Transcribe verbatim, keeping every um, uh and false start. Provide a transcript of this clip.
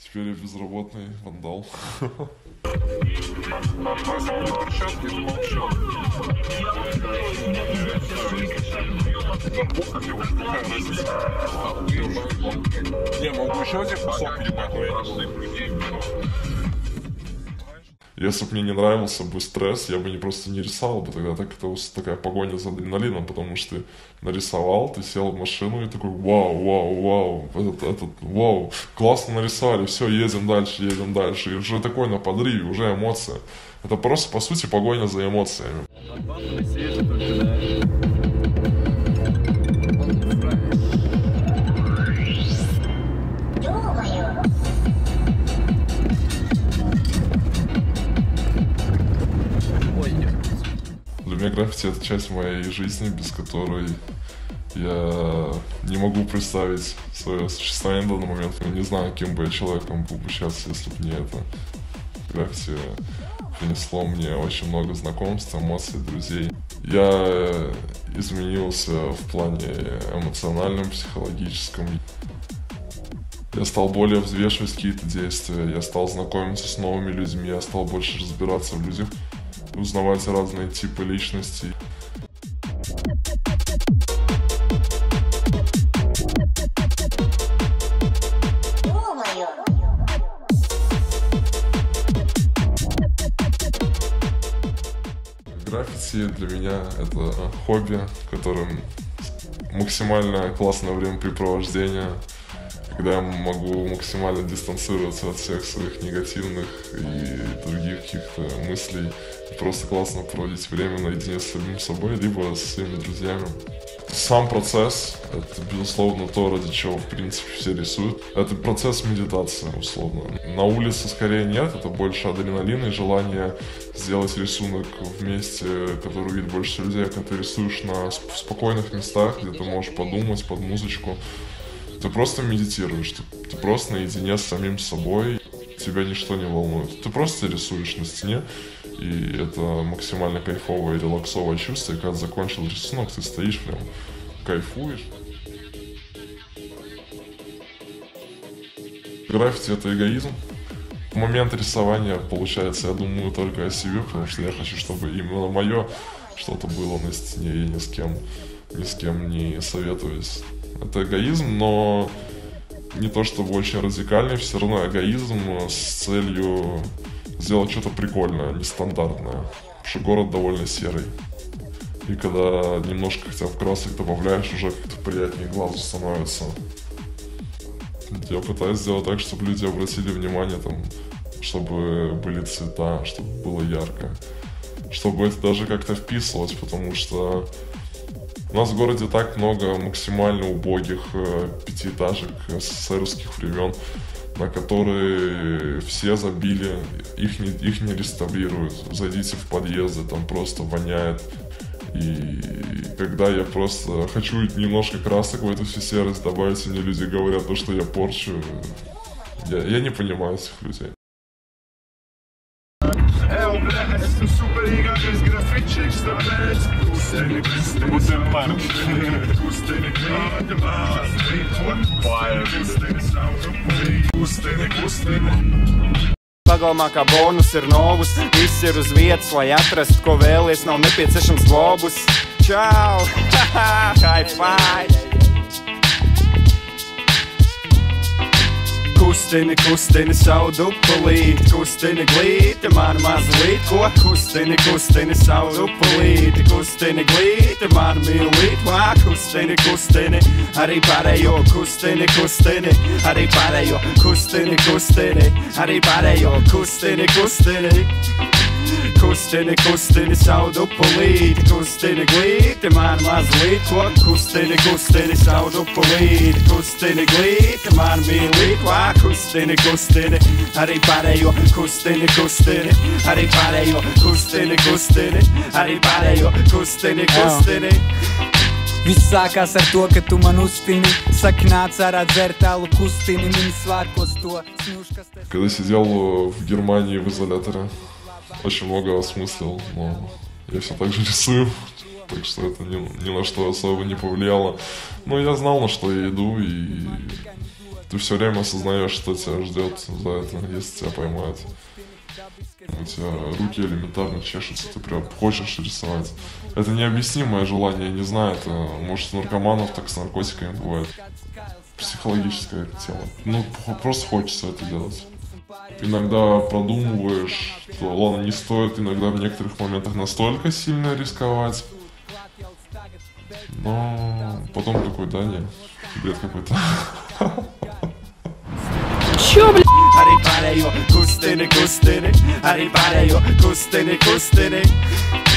Теперь я безработный вандал. Не, могу еще один кусок ебать, но я не буду. Если бы мне не нравился бы стресс, я бы не просто не рисовал бы тогда, так это такая погоня за адреналином, потому что ты нарисовал, ты сел в машину и такой вау, вау, вау, этот, этот, вау, классно нарисовали, все, едем дальше, едем дальше, и уже такой на подрыве, уже эмоция. Это просто, по сути, погоня за эмоциями. Для меня граффити — это часть моей жизни, без которой я не могу представить свое существование в данный момент. Я не знаю, каким бы я человеком был бы сейчас, если бы не это. Граффити принесло мне очень много знакомств, эмоций, друзей. Я изменился в плане эмоциональном, психологическом. Я стал более взвешивать какие-то действия, я стал знакомиться с новыми людьми, я стал больше разбираться в людях, узнавать разные типы личностей. Граффити для меня это хобби, которым максимально классное времяпрепровождение, когда я могу максимально дистанцироваться от всех своих негативных и других каких-то мыслей, и просто классно проводить время наедине с самим собой, либо со своими друзьями. Сам процесс — это, безусловно, то, ради чего, в принципе, все рисуют. Это процесс медитации, условно. На улице скорее нет, это больше адреналин и желание сделать рисунок в месте, который увидит больше людей, когда ты рисуешь на спокойных местах, где ты можешь подумать под музычку. Ты просто медитируешь, ты, ты просто наедине с самим собой, тебя ничто не волнует. Ты просто рисуешь на стене, и это максимально кайфовое и релаксовое чувство, и когда закончил рисунок, ты стоишь прям, кайфуешь. Граффити — это эгоизм. В момент рисования, получается, я думаю только о себе, потому что я хочу, чтобы именно мое что-то было на стене, я ни с кем, ни с кем не советуюсь. Это эгоизм, но не то чтобы очень радикальный, все равно эгоизм с целью сделать что-то прикольное, нестандартное. Потому что город довольно серый. И когда немножко хотя бы красок добавляешь, уже как-то приятнее глазу становится. Я пытаюсь сделать так, чтобы люди обратили внимание, там, чтобы были цвета, чтобы было ярко. Чтобы это даже как-то вписывалось, потому что у нас в городе так много максимально убогих э, пятиэтажек СССРских времен, на которые все забили, их не, их не реставрируют. Зайдите в подъезды, там просто воняет. И когда я просто хочу немножко красок в эту всю серость добавить, мне люди говорят то, что я порчу. Я, я не понимаю этих людей. Pagalmā kā bonus ir novus, viss ir uz vietas, lai atrastu, ko vēlies, nav nepieciešams globus. Čau! High five! Kustini, kustini savu dupulīti, kustini glīti, man mazlīt, ko? Kustini, kustini savu dupulīti, kustini glīti, man mīlīt, vā, kustini, kustini, arī pārējo, kustini, kustini, arī pārējo, kustini, kustini, arī pārējo, kustini, kustini. Kustini, kustini savu dupulīti, kustini glīti, man mazlīt, ko? Kustini, kustini savu dupulīti, kustini glīti, man mīlīt, vā, kustini, kustini, arī pārējo, kustini, kustini, arī pārējo, kustini, kustini, arī pārējo, kustini, kustini. Viss sākās ar to, ka tu man uztini, saki nāc ārā dzert alu, kustini, mini svētkos to snuškas. Когда сидел в Германии в изоляторе, очень много осмыслил, но я все так же рисую, так что это ни, ни на что особо не повлияло. Но я знал, на что я иду, и ты все время осознаешь, что тебя ждет за это, если тебя поймают. У тебя руки элементарно чешутся, ты прям хочешь рисовать. Это необъяснимое желание, я не знаю, это может у наркоманов так с наркотиками бывает. Психологическая тема. Ну, просто хочется это делать. Иногда продумываешь, что ладно, не стоит иногда в некоторых моментах настолько сильно рисковать. Но потом такой, да, нет, бред какой-то. Чё, блядь? Arrivare io, custene, custene. Arrivare io, custene, custene.